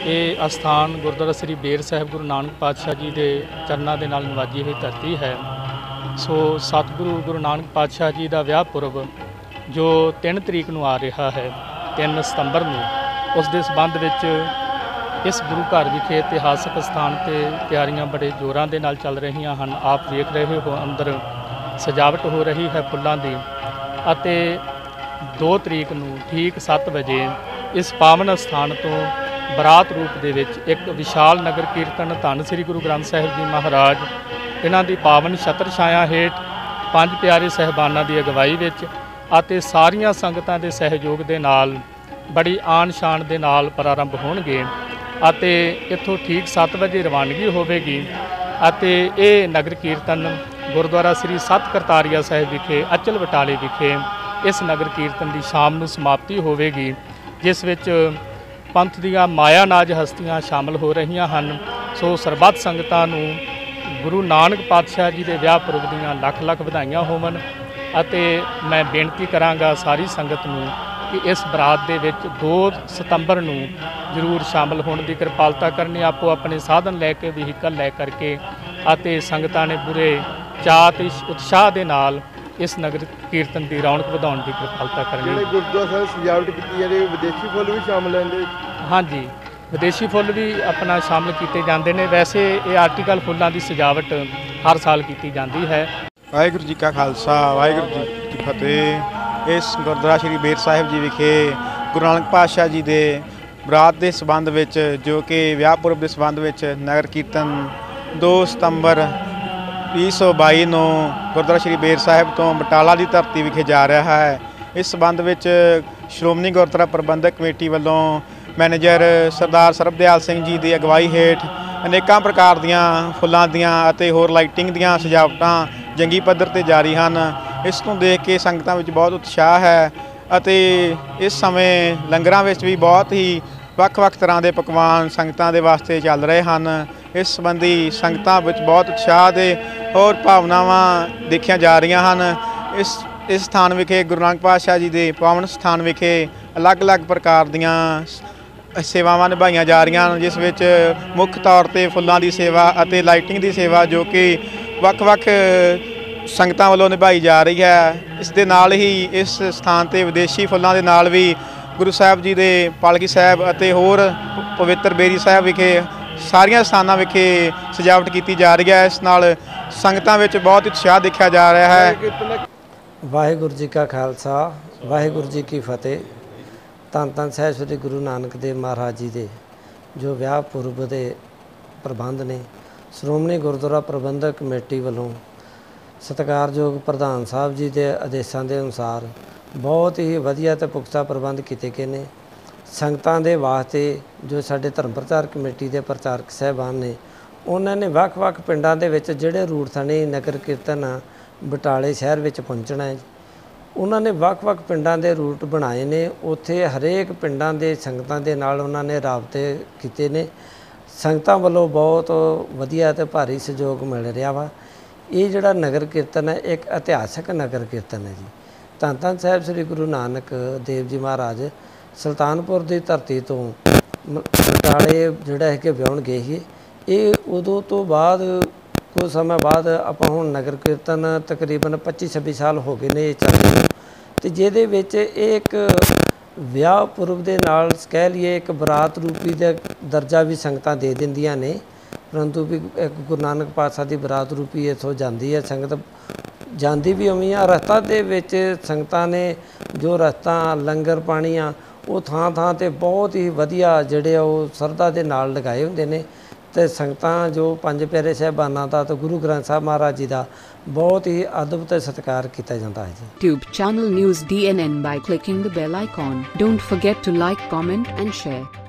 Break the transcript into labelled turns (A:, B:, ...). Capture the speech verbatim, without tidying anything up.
A: ਇਹ ਅਸਥਾਨ ਗੁਰਦੁਆਰਾ ਸ੍ਰੀ ਬੇਰ ਸਾਹਿਬ ਗੁਰੂ ਨਾਨਕ ਪਾਤਸ਼ਾਹ ਜੀ ਦੇ ਚਰਨਾਂ ਦੇ ਨਾਲ ਨਿਵਾਜੀ ਹੋਈ ਧਰਤੀ ਹੈ। ਸੋ ਸਤਿਗੁਰੂ ਗੁਰੂ ਨਾਨਕ ਪਾਤਸ਼ਾਹ ਜੀ ਦਾ ਵਿਆਹ ਪੁਰਬ ਜੋ ਤਿੰਨ ਤਰੀਕ ਨੂੰ ਆ ਰਿਹਾ ਹੈ, ਤਿੰਨ ਸਤੰਬਰ ਨੂੰ, ਉਸ ਦੇ ਸੰਬੰਧ ਵਿੱਚ ਇਸ ਗੁਰੂ ਘਰ ਵਿਖੇ ਇਤਿਹਾਸਕ ਸਥਾਨ 'ਤੇ ਤਿਆਰੀਆਂ ਬੜੇ ਜ਼ੋਰਾਂ ਦੇ ਨਾਲ ਚੱਲ ਰਹੀਆਂ ਹਨ। ਆਪ ਵੇਖ ਰਹੇ ਹੋ ਅੰਦਰ ਸਜਾਵਟ ਹੋ ਰਹੀ ਹੈ ਫੁੱਲਾਂ ਦੀ। ਅਤੇ ਦੋ ਤਰੀਕ ਨੂੰ ਠੀਕ ਸੱਤ ਵਜੇ ਇਸ ਪਾਵਨ ਸਥਾਨ ਤੋਂ ਬਰਾਤ ਰੂਪ ਦੇ ਵਿੱਚ ਇੱਕ ਵਿਸ਼ਾਲ ਨਗਰ ਕੀਰਤਨ ਧੰਨ ਸ੍ਰੀ ਗੁਰੂ ਗ੍ਰੰਥ ਸਾਹਿਬ ਜੀ ਮਹਾਰਾਜ ਇਹਨਾਂ ਦੀ ਪਾਵਨ ਛਤਰ ਛਾਇਆ ਹੇਠ ਪੰਜ ਪਿਆਰੇ ਸਹਿਬਾਨਾਂ ਦੀ ਅਗਵਾਈ ਵਿੱਚ ਅਤੇ ਸਾਰੀਆਂ ਸੰਗਤਾਂ ਦੇ ਸਹਿਯੋਗ ਦੇ ਨਾਲ ਬੜੀ ਆਨ ਸ਼ਾਨ ਦੇ ਨਾਲ ਪ੍ਰਾਰੰਭ ਹੋਣਗੇ ਅਤੇ ਇੱਥੋਂ ਠੀਕ ਸੱਤ ਵਜੇ ਰਵਾਨਗੀ ਹੋਵੇਗੀ। ਅਤੇ ਇਹ ਨਗਰ ਕੀਰਤਨ ਗੁਰਦੁਆਰਾ ਸ੍ਰੀ ਸੱਤ ਕਰਤਾਰੀਆ ਸਾਹਿਬ ਵਿਖੇ ਅਚਲ ਬਟਾਲੇ ਵਿਖੇ ਇਸ ਨਗਰ ਕੀਰਤਨ ਦੀ ਸ਼ਾਮ ਨੂੰ ਸਮਾਪਤੀ ਹੋਵੇਗੀ, ਜਿਸ ਵਿੱਚ ਪੰਥ ਦੀਆਂ ਮਾਇਆ ਨਾਜ ਹਸਤੀਆਂ ਸ਼ਾਮਲ ਹੋ ਰਹੀਆਂ ਹਨ। ਸੋ ਸਰਬੱਤ ਸੰਗਤਾਂ ਨੂੰ ਗੁਰੂ ਨਾਨਕ ਪਾਤਸ਼ਾਹ ਜੀ ਦੇ ਵਿਆਹ ਪੁਰਬ ਦੀਆਂ ਲੱਖ ਲੱਖ ਵਧਾਈਆਂ ਹੋਵਣ। ਅਤੇ ਮੈਂ ਬੇਨਤੀ ਕਰਾਂਗਾ ਸਾਰੀ ਸੰਗਤ ਨੂੰ ਕਿ ਇਸ ਬਰਾਤ ਦੇ ਵਿੱਚ ਦੋ ਸਤੰਬਰ ਨੂੰ ਜ਼ਰੂਰ ਸ਼ਾਮਲ ਹੋਣ ਦੀ ਕਿਰਪਾਲਤਾ ਕਰਨੀ, ਆਪੋ ਆਪਣੇ ਸਾਧਨ ਲੈ ਕੇ, ਵਹੀਕਲ ਲੈ ਕਰਕੇ, ਅਤੇ ਸੰਗਤਾਂ ਨੇ ਪੂਰੇ ਚਾਅ ਅਤੇ ਉਤਸ਼ਾਹ ਦੇ ਨਾਲ ਇਸ ਨਗਰ ਕੀਰਤਨ ਦੀ ਰੌਣਕ ਵਧਾਉਣ ਦੀ ਕਿਰਪਾਲਤਾ ਕਰਨੀ।
B: ਜਿਹੜੇ ਗੁਰਦੁਆਰਾ ਸਾਹਿਬ ਸਜਾਵਟ ਕੀਤੀ ਜਾਂਦੀ ਹੈ, ਵਿਦੇਸ਼ੀ ਫੁੱਲ ਵੀ ਸ਼ਾਮਲ ਹਨ? ਹਾਂਜੀ,
A: ਵਿਦੇਸ਼ੀ ਫੁੱਲ ਵੀ ਆਪਣਾ ਸ਼ਾਮਲ ਕੀਤੇ ਜਾਂਦੇ ਨੇ। ਵੈਸੇ ਇਹ ਆਰਟੀਕਲ ਫੁੱਲਾਂ ਦੀ ਸਜਾਵਟ ਹਰ ਸਾਲ ਕੀਤੀ ਜਾਂਦੀ ਹੈ।
C: ਵਾਹਿਗੁਰੂ ਜੀ ਕਾ ਖਾਲਸਾ, ਵਾਹਿਗੁਰੂ ਜੀ ਕੀ ਫਤਿਹ। ਇਸ ਗੁਰਦੁਆਰਾ ਸ਼੍ਰੀ ਬੇਰ ਸਾਹਿਬ ਜੀ ਵਿਖੇ ਗੁਰੂ ਨਾਨਕ ਪਾਤਸ਼ਾਹ ਜੀ ਦੇ ਬਰਾਤ ਦੇ ਸੰਬੰਧ ਵਿੱਚ, ਜੋ ਕਿ ਵਿਆਹ ਪੁਰਬ ਦੇ ਸੰਬੰਧ ਵਿੱਚ ਨਗਰ ਕੀਰਤਨ ਦੋ ਸਤੰਬਰ ਵੀਹ ਸੌ ਬਾਈ ਨੂੰ ਗੁਰਦੁਆਰਾ ਸ਼੍ਰੀ ਬੇਰ ਸਾਹਿਬ ਤੋਂ ਬਟਾਲਾ ਦੀ ਧਰਤੀ ਵਿਖੇ ਜਾ ਰਿਹਾ ਹੈ। ਇਸ ਸੰਬੰਧ ਵਿੱਚ ਸ਼੍ਰੋਮਣੀ ਗੁਰਦੁਆਰਾ ਪ੍ਰਬੰਧਕ ਕਮੇਟੀ ਵੱਲੋਂ ਮੈਨੇਜਰ ਸਰਦਾਰ ਸਰਬਦਿਆਲ ਸਿੰਘ ਜੀ ਦੀ ਅਗਵਾਈ ਹੇਠ ਅਨੇਕਾਂ ਪ੍ਰਕਾਰ ਦੀਆਂ ਫੁੱਲਾਂ ਦੀਆਂ ਅਤੇ ਹੋਰ ਲਾਈਟਿੰਗ ਦੀਆਂ ਸਜਾਵਟਾਂ ਜੰਗੀ ਪੱਧਰ 'ਤੇ ਜਾਰੀ ਹਨ। ਇਸ ਨੂੰ ਦੇਖ ਕੇ ਸੰਗਤਾਂ ਵਿੱਚ ਬਹੁਤ ਉਤਸ਼ਾਹ ਹੈ ਅਤੇ ਇਸ ਸਮੇਂ ਲੰਗਰਾਂ ਵਿੱਚ ਵੀ ਬਹੁਤ ਹੀ ਵੱਖ-ਵੱਖ ਤਰ੍ਹਾਂ ਦੇ ਪਕਵਾਨ ਸੰਗਤਾਂ ਦੇ ਵਾਸਤੇ ਚੱਲ ਰਹੇ ਹਨ। ਇਸ ਸੰਬੰਧੀ ਸੰਗਤਾਂ ਵਿੱਚ ਬਹੁਤ ਉਤਸ਼ਾਹ ਦੇ ਹੋਰ ਭਾਵਨਾਵਾਂ ਦੇਖੀਆਂ ਜਾ ਰਹੀਆਂ ਹਨ। ਇਸ ਇਸ ਸਥਾਨ ਵਿਖੇ ਗੁਰੂ ਨਾਨਕ ਪਾਤਸ਼ਾਹ ਜੀ ਦੇ ਪਾਵਨ ਸਥਾਨ ਵਿਖੇ ਅਲੱਗ-ਅਲੱਗ ਪ੍ਰਕਾਰ ਦੀਆਂ ਸੇਵਾਵਾਂ ਨਿਭਾਈਆਂ ਜਾ ਰਹੀਆਂ ਹਨ, ਜਿਸ ਵਿੱਚ ਮੁੱਖ ਤੌਰ 'ਤੇ ਫੁੱਲਾਂ ਦੀ ਸੇਵਾ ਅਤੇ ਲਾਈਟਿੰਗ ਦੀ ਸੇਵਾ ਜੋ ਕਿ ਵੱਖ-ਵੱਖ ਸੰਗਤਾਂ ਵੱਲੋਂ ਨਿਭਾਈ ਜਾ ਰਹੀ ਹੈ। ਇਸ ਦੇ ਨਾਲ ਹੀ ਇਸ ਸਥਾਨ 'ਤੇ ਵਿਦੇਸ਼ੀ ਫੁੱਲਾਂ ਦੇ ਨਾਲ ਵੀ ਗੁਰੂ ਸਾਹਿਬ ਜੀ ਦੇ ਪਾਲਕੀ ਸਾਹਿਬ ਅਤੇ ਹੋਰ ਪਵਿੱਤਰ ਬੇਰੀ ਸਾਹਿਬ ਵਿਖੇ ਸਾਰੀਆਂ ਸਥਾਨਾਂ ਵਿਖੇ ਸਜਾਵਟ ਕੀਤੀ ਜਾ ਰਹੀ ਹੈ। ਇਸ ਨਾਲ ਸੰਗਤਾਂ ਵਿੱਚ ਬਹੁਤ ਉਤਸ਼ਾਹ ਦੇਖਿਆ ਜਾ ਰਿਹਾ ਹੈ।
D: ਵਾਹਿਗੁਰੂ ਜੀ ਕਾ ਖਾਲਸਾ, ਵਾਹਿਗੁਰੂ ਜੀ ਕੀ ਫਤਿਹ। ਧੰਨ ਧੰਨ ਸਾਹਿਬ ਸ੍ਰੀ ਗੁਰੂ ਨਾਨਕ ਦੇਵ ਮਹਾਰਾਜ ਜੀ ਦੇ ਜੋ ਵਿਆਹ ਪੁਰਬ ਦੇ ਪ੍ਰਬੰਧ ਨੇ, ਸ਼੍ਰੋਮਣੀ ਗੁਰਦੁਆਰਾ ਪ੍ਰਬੰਧਕ ਕਮੇਟੀ ਵੱਲੋਂ ਸਤਿਕਾਰਯੋਗ ਪ੍ਰਧਾਨ ਸਾਹਿਬ ਜੀ ਦੇ ਆਦੇਸ਼ਾਂ ਦੇ ਅਨੁਸਾਰ ਬਹੁਤ ਹੀ ਵਧੀਆ ਅਤੇ ਪੁਖਤਾ ਪ੍ਰਬੰਧ ਕੀਤੇ ਗਏ ਨੇ। ਸੰਗਤਾਂ ਦੇ ਵਾਸਤੇ ਜੋ ਸਾਡੇ ਧਰਮ ਪ੍ਰਚਾਰ ਕਮੇਟੀ ਦੇ ਪ੍ਰਚਾਰਕ ਸਾਹਿਬਾਨ ਨੇ, ਉਹਨਾਂ ਨੇ ਵੱਖ-ਵੱਖ ਪਿੰਡਾਂ ਦੇ ਵਿੱਚ ਜਿਹੜੇ ਰੂਟ ਥਾਣੀ ਨਗਰ ਕੀਰਤਨ ਬਟਾਲੇ ਸ਼ਹਿਰ ਵਿੱਚ ਪਹੁੰਚਣਾ ਹੈ, ਉਹਨਾਂ ਨੇ ਵੱਖ-ਵੱਖ ਪਿੰਡਾਂ ਦੇ ਰੂਟ ਬਣਾਏ ਨੇ। ਉੱਥੇ ਹਰੇਕ ਪਿੰਡਾਂ ਦੇ ਸੰਗਤਾਂ ਦੇ ਨਾਲ ਉਹਨਾਂ ਨੇ ਰਾਬਤੇ ਕੀਤੇ ਨੇ। ਸੰਗਤਾਂ ਵੱਲੋਂ ਬਹੁਤ ਵਧੀਆ ਅਤੇ ਭਾਰੀ ਸਹਿਯੋਗ ਮਿਲ ਰਿਹਾ ਵਾ। ਇਹ ਜਿਹੜਾ ਨਗਰ ਕੀਰਤਨ ਹੈ ਇੱਕ ਇਤਿਹਾਸਕ ਨਗਰ ਕੀਰਤਨ ਹੈ ਜੀ। ਧੰਨ ਧੰਨ ਸਾਹਿਬ ਸ੍ਰੀ ਗੁਰੂ ਨਾਨਕ ਦੇਵ ਜੀ ਮਹਾਰਾਜ ਸੁਲਤਾਨਪੁਰ ਦੀ ਧਰਤੀ ਤੋਂ ਬਟਾਲੇ ਜਿਹੜਾ ਹੈ ਕਿ ਵਿਆਹੁਣ ਗਏ ਸੀ। ਇਹ ਉਦੋਂ ਤੋਂ ਬਾਅਦ ਕੁਝ ਸਮਾਂ ਬਾਅਦ ਆਪਾਂ ਹੁਣ ਨਗਰ ਕੀਰਤਨ ਤਕਰੀਬਨ ਪੱਚੀ ਛੱਬੀ ਸਾਲ ਹੋ ਗਏ ਨੇ ਇਹ ਚੱਲਦੇ ਨੂੰ, ਅਤੇ ਜਿਹਦੇ ਵਿੱਚ ਇਹ ਇੱਕ ਵਿਆਹ ਪੁਰਬ ਦੇ ਨਾਲ ਕਹਿ ਲਈਏ ਇੱਕ ਬਰਾਤ ਰੂਪੀ ਦਾ ਦਰਜਾ ਵੀ ਸੰਗਤਾਂ ਦੇ ਦਿੰਦੀਆਂ ਨੇ। ਪਰੰਤੂ ਵੀ ਇੱਕ ਗੁਰੂ ਨਾਨਕ ਪਾਤਸ਼ਾਹ ਦੀ ਬਰਾਤ ਰੂਪੀ ਇੱਥੋਂ ਜਾਂਦੀ ਹੈ ਸੰਗਤ, ਜਾਂਦੀ ਵੀ ਉਵੇਂ ਆ। ਰਸਤਾ ਦੇ ਵਿੱਚ ਸੰਗਤਾਂ ਨੇ ਜੋ ਰਸਤਾ ਲੰਗਰ ਪਾਣੀ ਆ ਉਹ ਥਾਂ ਥਾਂ 'ਤੇ ਬਹੁਤ ਹੀ ਵਧੀਆ ਜਿਹੜੇ ਆ ਉਹ ਸ਼ਰਧਾ ਦੇ ਨਾਲ ਲਗਾਏ ਹੁੰਦੇ ਨੇ। ਅਤੇ ਸੰਗਤਾਂ ਜੋ ਪੰਜ ਪਿਆਰੇ ਸਾਹਿਬਾਨਾਂ ਦਾ ਅਤੇ ਗੁਰੂ ਗ੍ਰੰਥ ਸਾਹਿਬ ਮਹਾਰਾਜ ਜੀ ਦਾ ਬਹੁਤ ਹੀ ਅਦਬ ਅਤੇ ਸਤਿਕਾਰ ਕੀਤਾ ਜਾਂਦਾ ਹੈ ਜੀ।
E: YouTube channel News D N N by clicking the bell icon. Don't forget to like, comment and share.